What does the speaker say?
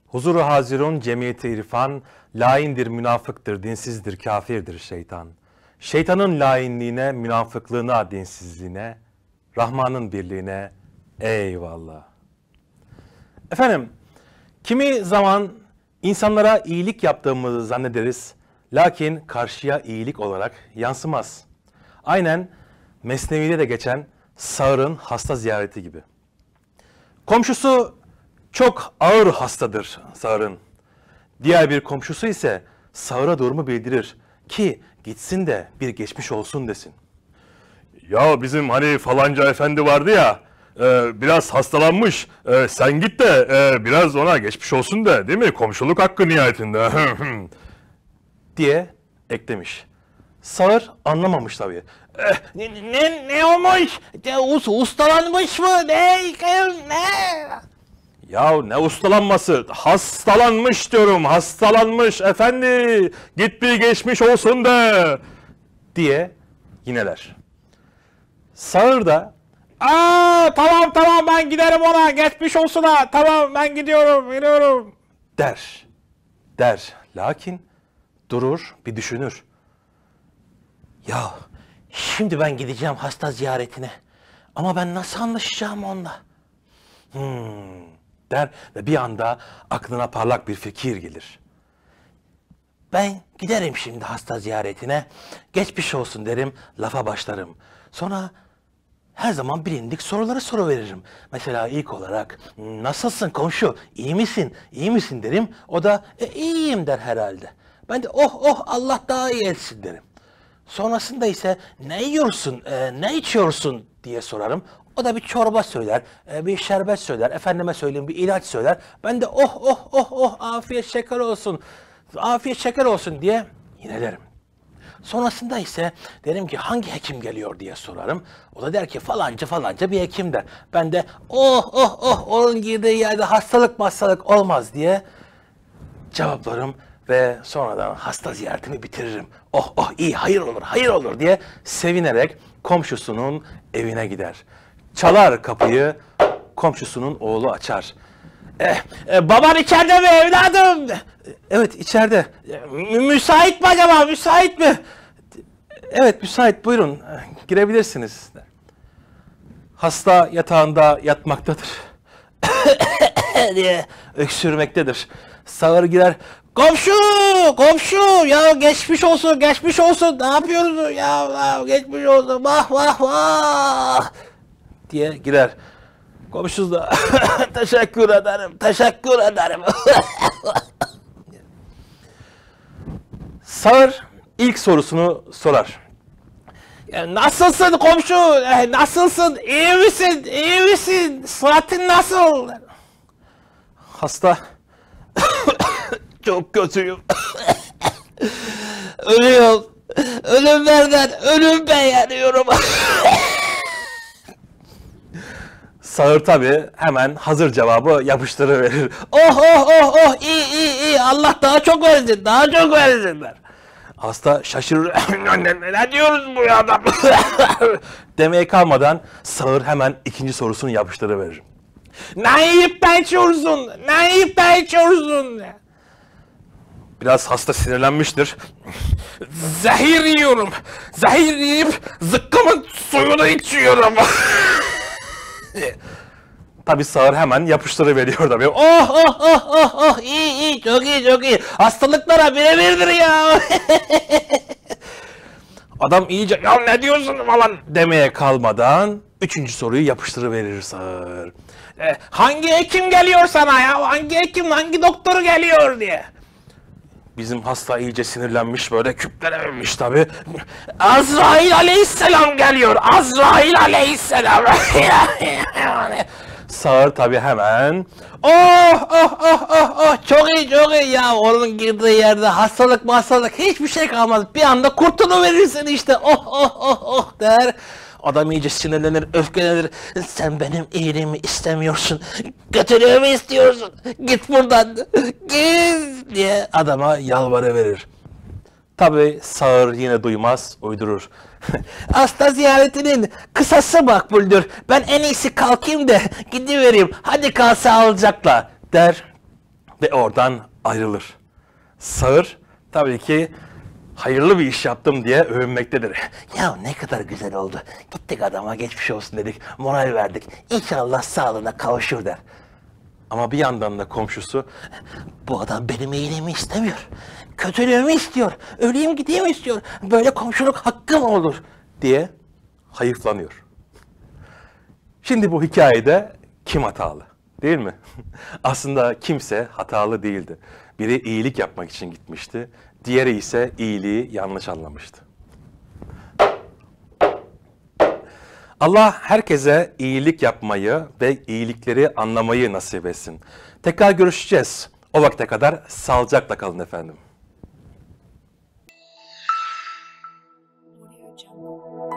Huzuru hazirun cemiyeti irfan, laindir, münafıktır, dinsizdir, kafirdir şeytan. Şeytanın lainliğine, münafıklığına, dinsizliğine, Rahman'ın birliğine eyvallah. Efendim, kimi zaman insanlara iyilik yaptığımızı zannederiz, lakin karşıya iyilik olarak yansımaz. Aynen Mesnevi'de de geçen sağırın hasta ziyareti gibi. Komşusu çok ağır hastadır sağırın. Diğer bir komşusu ise sağıra durumu bildirir ki gitsin de bir geçmiş olsun desin. Ya bizim hani falanca efendi vardı ya, biraz hastalanmış, sen git de biraz ona geçmiş olsun de, değil mi? Komşuluk hakkı nihayetinde diye eklemiş. Sağır anlamamış tabii. Ne olmuş? Ustalanmış mı? Ne? Ya ne ustalanması? Hastalanmış diyorum, hastalanmış efendi. Git bir geçmiş olsun de diye yineler. Sağır da Tamam ben giderim ona. Geçmiş olsun ha. Tamam ben gidiyorum. der. Lakin durur, bir düşünür. Ya şimdi ben gideceğim hasta ziyaretine. Ama ben nasıl anlaşacağım onunla? Der ve bir anda aklına parlak bir fikir gelir. Ben giderim şimdi hasta ziyaretine. Geçmiş olsun derim, lafa başlarım. Sonra her zaman bilindik soruları soruveririm. Mesela ilk olarak nasılsın komşu, iyi misin derim. O da iyiyim der herhalde. Ben de oh Allah daha iyi etsin derim. Sonrasında ise ne yiyorsun, ne içiyorsun diye sorarım. O da bir çorba söyler, bir şerbet söyler, efendime söyleyeyim bir ilaç söyler. Ben de oh afiyet şeker olsun diye yinelerim. Sonrasında ise derim ki hangi hekim geliyor diye sorarım. O da der ki falanca bir hekim der. Ben de onun girdiği yerde hastalık olmaz diye cevaplarım ve sonradan hasta ziyaretimi bitiririm. İyi hayır olur diye sevinerek komşusunun evine gider. Çalar kapıyı, komşusunun oğlu açar. Baban içeride mi evladım? Evet içeride. Müsait mi acaba? Müsait mi? Evet müsait, buyurun girebilirsiniz. Hasta yatağında yatmaktadır. diye Öksürmektedir. Sağır girer. Komşu ya geçmiş olsun ne yapıyoruz ya geçmiş olsun vah diye girer. komşu da teşekkür ederim Sağır ilk sorusunu sorar. nasılsın komşu nasılsın iyi misin sıhhatin nasıl Hasta çok kötüyüm ölüyorum ölüm beğeniyorum Sağır tabii hemen hazır cevabı yapıştırıverir. iyi Allah daha çok versin der. Hasta şaşırır. Ne diyoruz bu ya adam? Demeye kalmadan sağır hemen ikinci sorusunu yapıştırıverir. Ne yiyip de içiyorsun? Biraz hasta sinirlenmiştir. Zehir yiyorum. Zehir yiyip zıkkımın suyunu içiyorum. Tabii sağır hemen yapıştırıveriyor tabii. İyi çok iyi. Hastalıklara birebirdir ya. Adam iyice ya ne diyorsun falan demeye kalmadan üçüncü soruyu yapıştırıverir sağır. Hangi hekim geliyor sana ya? Hangi doktoru geliyor diye. Bizim hasta iyice sinirlenmiş, böyle küplenememiş tabii. Azrail aleyhisselam geliyor. Sağır tabii hemen. Çok iyi ya. Onun girdiği yerde hastalık hiçbir şey kalmaz. Bir anda kurtuluverirsin işte. Der. Adam iyice sinirlenir, öfkelenir. Sen benim iyiliğimi istemiyorsun. Kötülüğümü istiyorsun. Git buradan. Git diye adama yalvarıverir. Tabii sağır yine duymaz, uydurur. Hasta ziyaretinin kısası makbuldür. Ben en iyisi kalkayım da gidivereyim. Hadi kal sağlıcakla Der. ve oradan ayrılır. Sağır tabii ki hayırlı bir iş yaptım diye övünmektedir. Ya ne kadar güzel oldu. Gittik adama geçmiş olsun dedik. Moral verdik. İnşallah sağlığına kavuşur der. Ama bir yandan da komşusu Bu adam benim iyiliğimi istemiyor. Kötülüğümü istiyor. Öleyim gideyim istiyor. Böyle komşuluk hakkı mı olur diye hayıflanıyor. Şimdi bu hikayede kim hatalı? Değil mi? Aslında kimse hatalı değildi. Biri iyilik yapmak için gitmişti. Diğeri ise iyiliği yanlış anlamıştı. Allah herkese iyilik yapmayı ve iyilikleri anlamayı nasip etsin. Tekrar görüşeceğiz. O vakte kadar sağlıcakla kalın efendim. Audio Jungle.